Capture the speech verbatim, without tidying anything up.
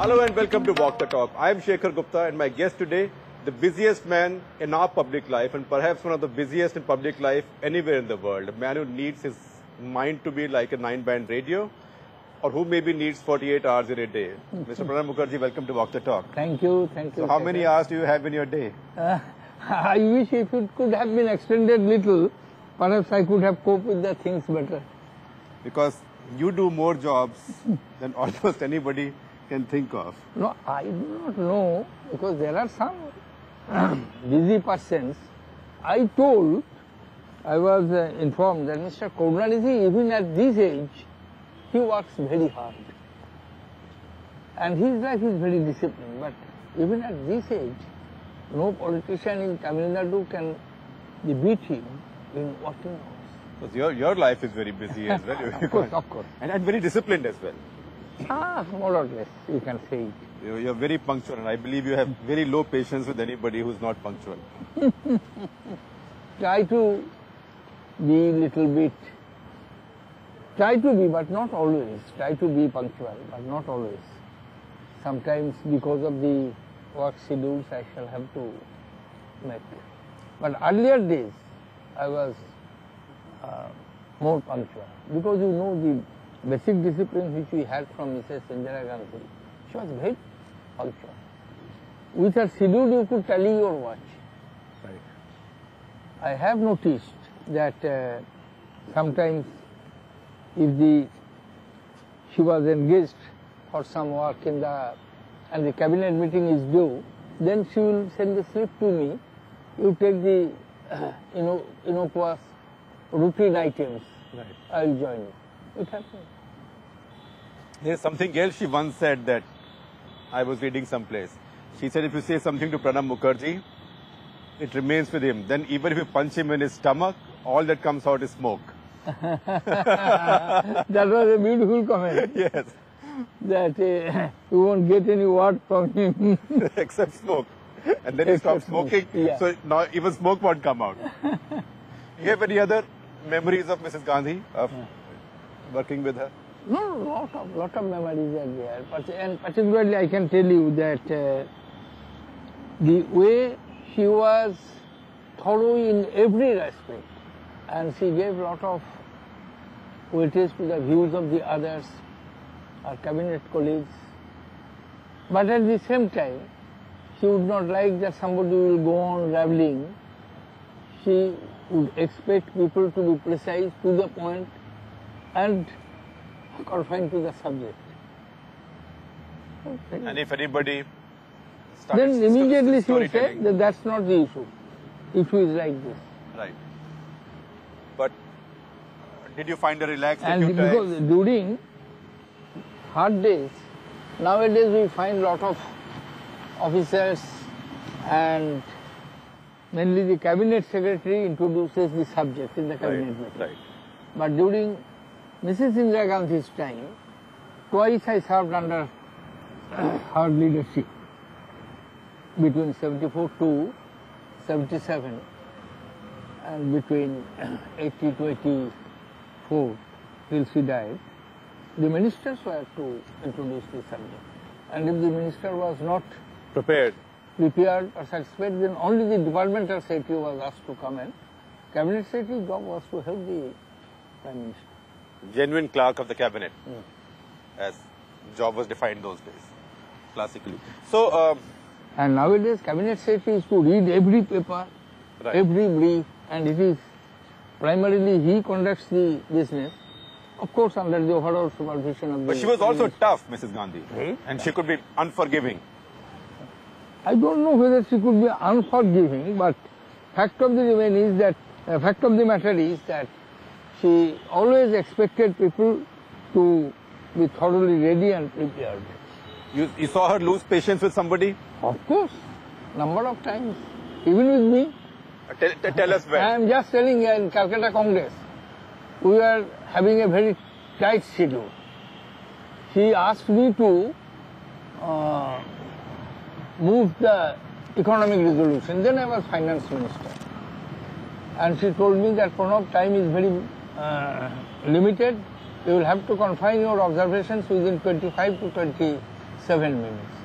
Hello and welcome to Walk the Talk. I am Shekhar Gupta and my guest today, the busiest man in our public life and perhaps one of the busiest in public life anywhere in the world. A man who needs his mind to be like a nine-band radio or who maybe needs forty-eight hours in a day. Mister Pranab Mukherjee, welcome to Walk the Talk. Thank you, thank you. So how many hours do you have in your day? Uh, I wish if it could have been extended little, perhaps I could have coped with the things better. Because you do more jobs than almost anybody can think of. No, I do not know, because there are some busy persons. I told, I was uh, informed that Mister Karunanidhi, even at this age, he works very hard. And his life is very disciplined, but even at this age, no politician in Tamil Nadu can beat him in working hours. Because your, your life is very busy as well. Of course, of course. And, and very disciplined as well. Ah, more or less, you can say it. You- You're very punctual and I believe you have very low patience with anybody who's not punctual. Try to be little bit, try to be, but not always. Try to be punctual, but not always. Sometimes because of the work schedules I shall have to make. But earlier days I was uh, more punctual because you know the basic discipline which we had from Missus Indira Gandhi. She was very punctual. With her schedule you could tally your watch. Right. I have noticed that uh, sometimes if the she was engaged for some work in the and the cabinet meeting is due, then she will send the slip to me. You take the uh, you know innocuous routine items. Right. I will join you. It happens. There's something else she once said that I was reading someplace. She said if you say something to Pranab Mukherjee, it remains with him. Then even if you punch him in his stomach, all that comes out is smoke. That was a beautiful comment. Yes. That uh, you won't get any word from him. Except smoke. And then he stopped Except smoke, smoking, yeah. so now even smoke won't come out. You have any other memories of Missus Gandhi, of working with her? No, lot of lot of memories are there. But, and particularly, I can tell you that uh, the way she was thorough in every respect, and she gave lot of weightage to the views of the others, her cabinet colleagues. But at the same time, she would not like that somebody will go on raveling. She would expect people to be precise, to the point, and confined to the subject. And if anybody starts Then immediately she will say storytelling- that that's not the issue. Issue is like this. Right. But did you find her relaxed? And a few because times? during hard days, nowadays we find lot of officers and mainly the cabinet secretary introduces the subject in the cabinet Right, meeting. right. But during Missus Indira Gandhi's time, twice I served under her leadership between seventy-four to seventy-seven and between eighty to eighty-four till she died. The ministers were to introduce the subject. And if the minister was not Prepared. prepared or satisfied, then only the departmental secretary was asked to come in. Cabinet secretary's job was to help the Prime Minister. Genuine clerk of the cabinet, as job was defined those days, classically. So, um, And nowadays, cabinet secretary is to read every paper, Right. every brief, and it is primarily he conducts the business, of course under the overall supervision of the... but she was also minister. tough, Missus Gandhi, Right. and she could be unforgiving. I don't know whether she could be unforgiving, but fact of the remain is that, uh, fact of the matter is that she always expected people to be thoroughly ready and prepared. You, you saw her lose patience with somebody? Of course, number of times, even with me. Uh, Tell, tell- tell us I when. am just telling you in Calcutta Congress, we were having a very tight schedule. She asked me to uh, move the economic resolution. Then I was finance minister. And she told me that Pranab, time is very uh, limited. You will have to confine your observations within twenty-five to twenty seven minutes.